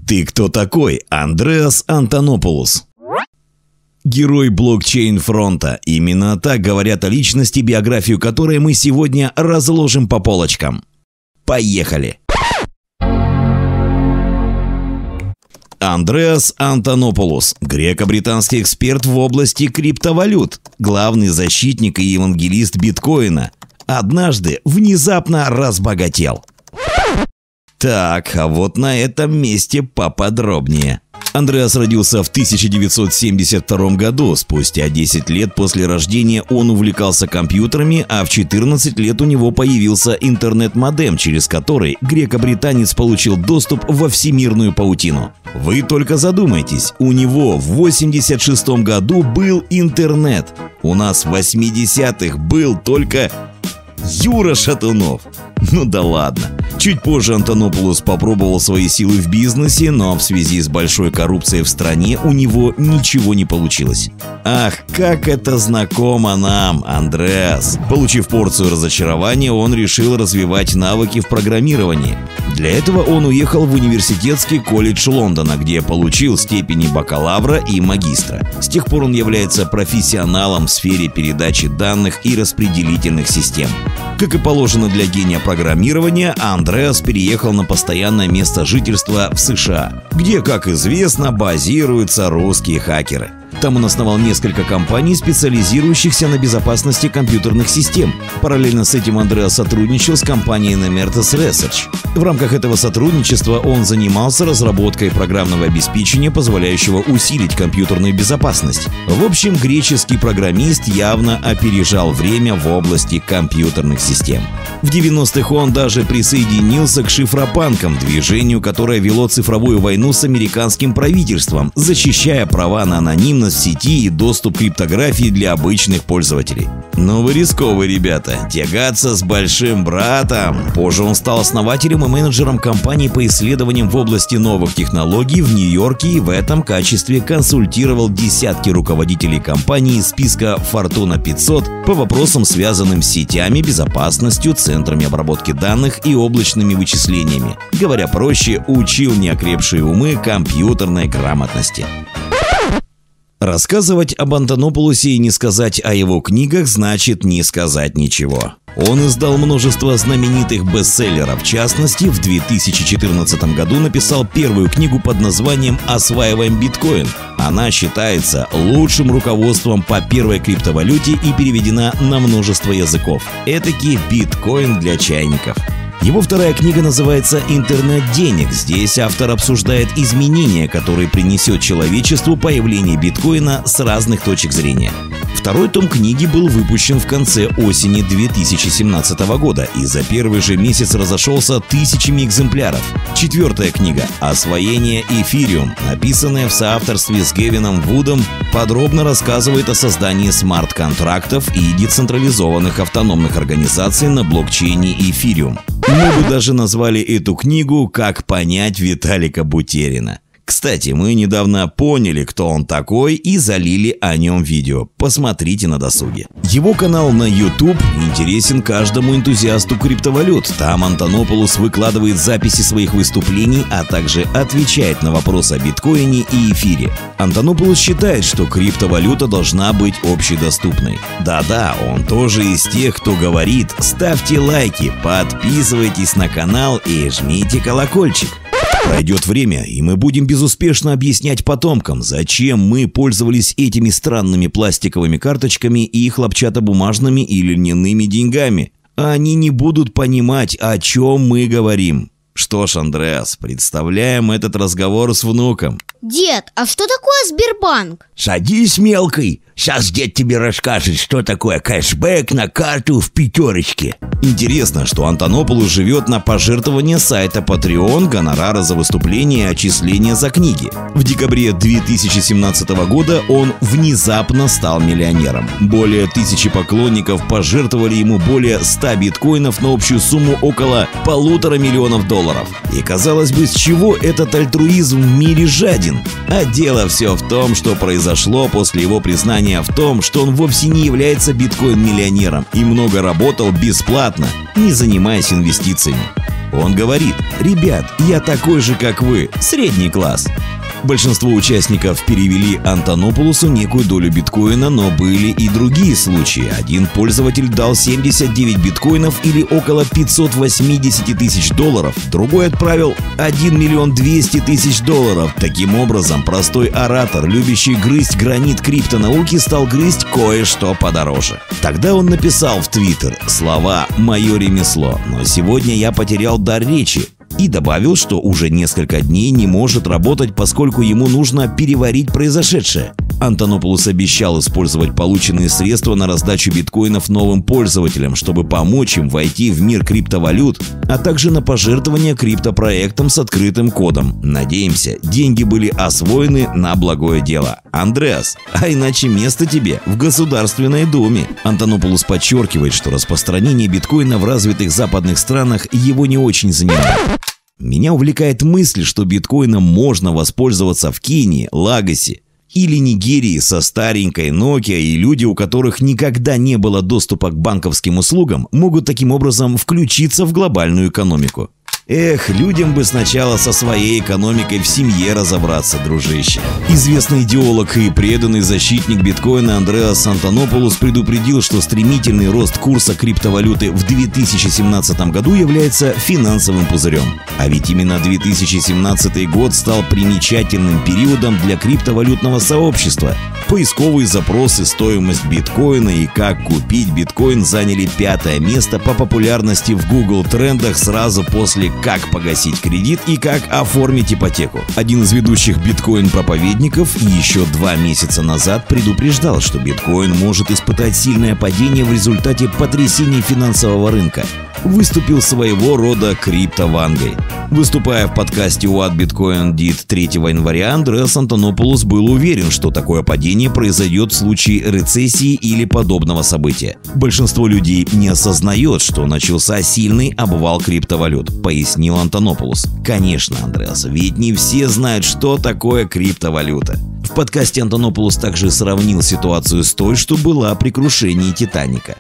Ты кто такой, Андреас Антонопулос? Герой блокчейн-фронта. Именно так говорят о личности, биографию которой мы сегодня разложим по полочкам. Поехали! Андреас Антонопулос – греко-британский эксперт в области криптовалют, главный защитник и евангелист биткоина. Однажды внезапно разбогател. Так, а вот на этом месте поподробнее. Андреас родился в 1972 году. Спустя 10 лет после рождения он увлекался компьютерами, а в 14 лет у него появился интернет-модем, через который греко-британец получил доступ во всемирную паутину. Вы только задумайтесь, у него в 1986 году был интернет. У нас в 80-х был только Юра Шатунов. Ну да ладно. Чуть позже Антонопулос попробовал свои силы в бизнесе, но в связи с большой коррупцией в стране у него ничего не получилось. Ах, как это знакомо нам, Андреас. Получив порцию разочарования, он решил развивать навыки в программировании. Для этого он уехал в университетский колледж Лондона, где получил степени бакалавра и магистра. С тех пор он является профессионалом в сфере передачи данных и распределительных систем. Как и положено для гения программирования, Андреас переехал на постоянное место жительства в США, где, как известно, базируются русские хакеры. Там он основал несколько компаний, специализирующихся на безопасности компьютерных систем. Параллельно с этим Андреас сотрудничал с компанией Nemertes Research. В рамках этого сотрудничества он занимался разработкой программного обеспечения, позволяющего усилить компьютерную безопасность. В общем, греческий программист явно опережал время в области компьютерных систем. В 90-х он даже присоединился к шифропанкам, движению, которое вело цифровую войну с американским правительством, защищая права на анонимность в сети и доступ к криптографии для обычных пользователей. Но вы рисковые ребята, тягаться с большим братом. Позже он стал основателем и менеджером компании по исследованиям в области новых технологий в Нью-Йорке и в этом качестве консультировал десятки руководителей компаний из списка Fortune 500 по вопросам, связанным с сетями, безопасностью, центрами обработки данных и облачными вычислениями. Говоря проще, учил неокрепшие умы компьютерной грамотности. Рассказывать об Антонопулосе и не сказать о его книгах значит не сказать ничего. Он издал множество знаменитых бестселлеров. В частности, в 2014 году написал первую книгу под названием «Осваиваем биткоин». Она считается лучшим руководством по первой криптовалюте и переведена на множество языков. Этакий биткоин для чайников. Его вторая книга называется «Интернет денег». Здесь автор обсуждает изменения, которые принесет человечеству появление биткоина с разных точек зрения. Второй том книги был выпущен в конце осени 2017 года и за первый же месяц разошелся тысячами экземпляров. Четвертая книга «Освоение Эфириум», написанная в соавторстве с Гевином Вудом, подробно рассказывает о создании смарт-контрактов и децентрализованных автономных организаций на блокчейне Эфириум. Мы бы даже назвали эту книгу «Как понять Виталика Бутерина». Кстати, мы недавно поняли, кто он такой, и залили о нем видео. Посмотрите на досуге. Его канал на YouTube интересен каждому энтузиасту криптовалют. Там Антонопулос выкладывает записи своих выступлений, а также отвечает на вопросы о биткоине и эфире. Антонопулос считает, что криптовалюта должна быть общедоступной. Да-да, он тоже из тех, кто говорит: ставьте лайки, подписывайтесь на канал и жмите колокольчик. Пройдет время, и мы будем безуспешно объяснять потомкам, зачем мы пользовались этими странными пластиковыми карточками и хлопчатобумажными или льняными деньгами. Они не будут понимать, о чем мы говорим. Что ж, Андреас, представляем этот разговор с внуком. Дед, а что такое Сбербанк? Садись, мелкий. Сейчас дед тебе расскажет, что такое кэшбэк на карту в пятерочке. Интересно, что Антонопулос живет на пожертвования сайта Patreon, гонорара за выступления и отчисления за книги. В декабре 2017 года он внезапно стал миллионером. Более 1000 поклонников пожертвовали ему более 100 биткоинов на общую сумму около $1,5 миллиона. И казалось бы, с чего этот альтруизм в мире жаден? А дело все в том, что произошло после его признания в том, что он вовсе не является биткоин-миллионером и много работал бесплатно, не занимаясь инвестициями. Он говорит: «Ребят, я такой же, как вы, средний класс». Большинство участников перевели Антонополусу некую долю биткоина, но были и другие случаи. Один пользователь дал 79 биткоинов или около 580 тысяч долларов, другой отправил 1 миллион 200 тысяч долларов. Таким образом, простой оратор, любящий грызть гранит криптонауки, стал грызть кое-что подороже. Тогда он написал в Твиттер слова «Мое ремесло, но сегодня я потерял дар речи». И добавил, что уже несколько дней не может работать, поскольку ему нужно переварить произошедшее. Антонополус обещал использовать полученные средства на раздачу биткоинов новым пользователям, чтобы помочь им войти в мир криптовалют, а также на пожертвования криптопроектам с открытым кодом. Надеемся, деньги были освоены на благое дело. Андреас, а иначе место тебе в Государственной Думе. Антонополус подчеркивает, что распространение биткоина в развитых западных странах его не очень занимает. Меня увлекает мысль, что биткоином можно воспользоваться в Кении, Лагосе или Нигерии со старенькой Nokia, и люди, у которых никогда не было доступа к банковским услугам, могут таким образом включиться в глобальную экономику. Эх, людям бы сначала со своей экономикой в семье разобраться, дружище. Известный идеолог и преданный защитник биткоина Андреас Антонополус предупредил, что стремительный рост курса криптовалюты в 2017 году является финансовым пузырем. А ведь именно 2017 год стал примечательным периодом для криптовалютного сообщества. Поисковые запросы, стоимость биткоина и как купить биткоин заняли 5-е место по популярности в Google трендах сразу после «Как погасить кредит» и «Как оформить ипотеку». Один из ведущих биткоин-проповедников еще 2 месяца назад предупреждал, что биткоин может испытать сильное падение в результате потрясений финансового рынка. Выступил своего рода криптовангой. Выступая в подкасте What Bitcoin Did 3 января, Андреас Антонополус был уверен, что такое падение произойдет в случае рецессии или подобного события. Большинство людей не осознает, что начался сильный обвал криптовалют, пояснил Антонополус. Конечно, Андреас, ведь не все знают, что такое криптовалюта. В подкасте Антонополус также сравнил ситуацию с той, что была при крушении Титаника.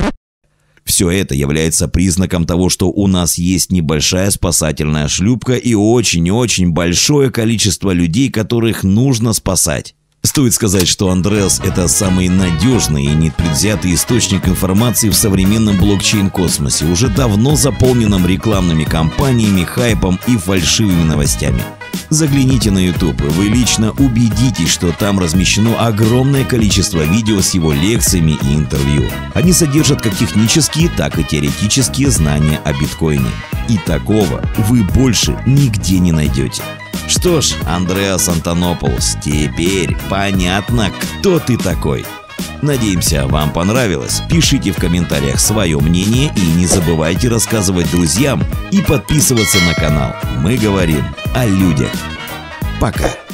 Все это является признаком того, что у нас есть небольшая спасательная шлюпка и очень-очень большое количество людей, которых нужно спасать. Стоит сказать, что Андреас – это самый надежный и непредвзятый источник информации в современном блокчейн-космосе, уже давно заполненном рекламными кампаниями, хайпом и фальшивыми новостями. Загляните на YouTube, и вы лично убедитесь, что там размещено огромное количество видео с его лекциями и интервью. Они содержат как технические, так и теоретические знания о биткоине. И такого вы больше нигде не найдете. Что ж, Андреас Антонополус, теперь понятно, кто ты такой. Надеемся, вам понравилось. Пишите в комментариях свое мнение и не забывайте рассказывать друзьям и подписываться на канал. Мы говорим о людях. Пока.